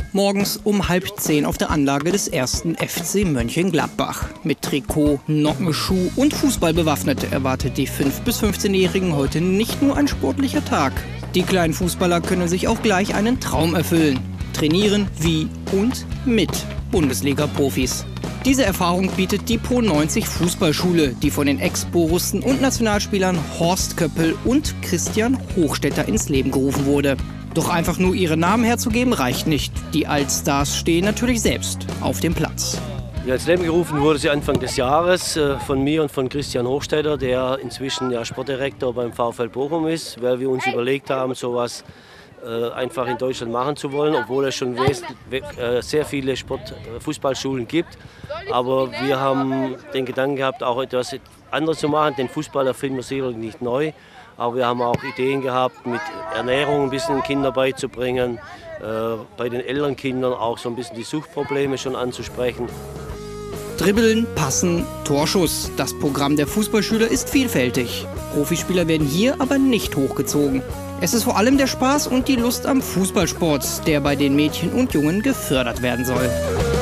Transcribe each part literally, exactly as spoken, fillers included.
Morgens um halb zehn auf der Anlage des ersten F C Mönchengladbach. Mit Trikot, Nockenschuh und Fußball bewaffnet erwartet die fünf- bis fünfzehnjährigen heute nicht nur ein sportlicher Tag. Die kleinen Fußballer können sich auch gleich einen Traum erfüllen. Trainieren wie und mit Bundesliga-Profis. Diese Erfahrung bietet die Pro neunzig Fußballschule, die von den Ex-Borussen und Nationalspielern Horst Köppel und Christian Hochstetter ins Leben gerufen wurde. Doch einfach nur ihre Namen herzugeben reicht nicht. Die Altstars stehen natürlich selbst auf dem Platz. Ja, ins Leben gerufen wurde sie Anfang des Jahres äh, von mir und von Christian Hochstetter, der inzwischen ja Sportdirektor beim VfL Bochum ist, weil wir uns überlegt haben, sowas äh, einfach in Deutschland machen zu wollen, obwohl es schon äh, sehr viele Sport-, äh, Fußballschulen gibt. Aber wir haben den Gedanken gehabt, auch etwas anderes zu machen. Den Fußball erfinden wir sicherlich nicht neu. Aber wir haben auch Ideen gehabt, mit Ernährung ein bisschen den Kindern beizubringen, äh, bei den älteren Kindern auch so ein bisschen die Suchtprobleme schon anzusprechen. Dribbeln, Passen, Torschuss. Das Programm der Fußballschüler ist vielfältig. Profispieler werden hier aber nicht hochgezogen. Es ist vor allem der Spaß und die Lust am Fußballsport, der bei den Mädchen und Jungen gefördert werden soll.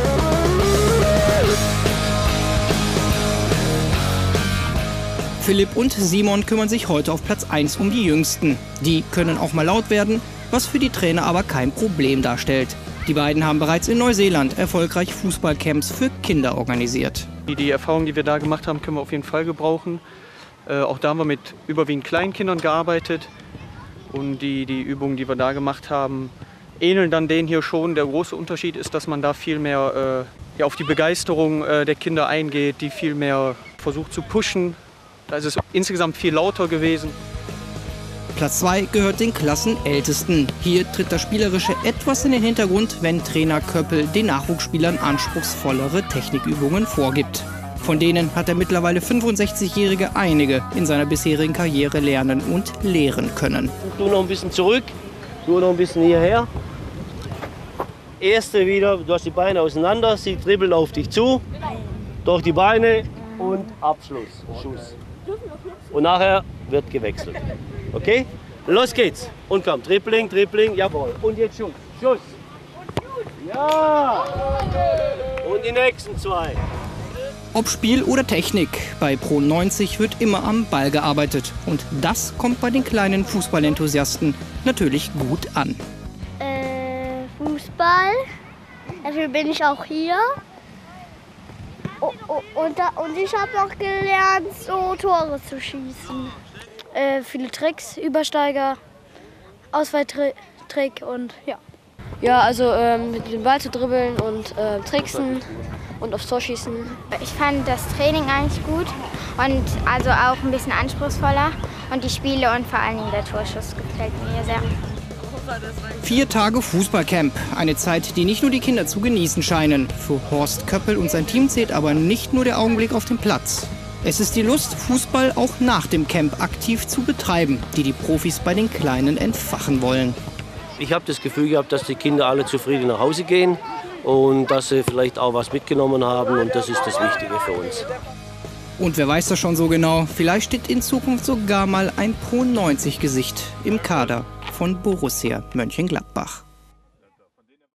Philipp und Simon kümmern sich heute auf Platz eins um die Jüngsten. Die können auch mal laut werden, was für die Trainer aber kein Problem darstellt. Die beiden haben bereits in Neuseeland erfolgreich Fußballcamps für Kinder organisiert. Die Erfahrungen, die wir da gemacht haben, können wir auf jeden Fall gebrauchen. Äh, auch da haben wir mit überwiegend Kleinkindern gearbeitet. Und die, die Übungen, die wir da gemacht haben, ähneln dann denen hier schon. Der große Unterschied ist, dass man da viel mehr äh, ja, auf die Begeisterung äh, der Kinder eingeht, die viel mehr versucht zu pushen. Da ist es insgesamt viel lauter gewesen. Platz zwei gehört den Klassenältesten. Hier tritt das Spielerische etwas in den Hintergrund, wenn Trainer Köppel den Nachwuchsspielern anspruchsvollere Technikübungen vorgibt. Von denen hat der mittlerweile fünfundsechzigjährige einige in seiner bisherigen Karriere lernen und lehren können. Du noch ein bisschen zurück, du noch ein bisschen hierher. Erste wieder, du hast die Beine auseinander, sie dribbeln auf dich zu, durch die Beine und Abschluss, Schuss. Und nachher wird gewechselt. Okay? Los geht's. Und komm, Dribbling, Dribbling, jawohl. Und jetzt Schuss. Schuss. Ja! Und die nächsten zwei. Ob Spiel oder Technik, bei Pro neunzig wird immer am Ball gearbeitet. Und das kommt bei den kleinen Fußballenthusiasten natürlich gut an. Äh, Fußball. Dafür bin ich auch hier. Oh, oh, und, da, und ich habe auch gelernt, so Tore zu schießen. Äh, viele Tricks, Übersteiger, Ausweichtrick und ja. Ja, also ähm, mit dem Ball zu dribbeln und äh, tricksen und aufs Tor schießen. Ich fand das Training eigentlich gut und also auch ein bisschen anspruchsvoller. Und die Spiele und vor allen Dingen der Torschuss gefällt mir sehr. Vier Tage Fußballcamp, eine Zeit, die nicht nur die Kinder zu genießen scheinen. Für Horst Köppel und sein Team zählt aber nicht nur der Augenblick auf dem Platz. Es ist die Lust, Fußball auch nach dem Camp aktiv zu betreiben, die die Profis bei den Kleinen entfachen wollen. Ich habe das Gefühl gehabt, dass die Kinder alle zufrieden nach Hause gehen und dass sie vielleicht auch was mitgenommen haben, und das ist das Wichtige für uns. Und wer weiß das schon so genau, vielleicht steht in Zukunft sogar mal ein Pro neunzig Gesicht im Kader von Borussia Mönchengladbach.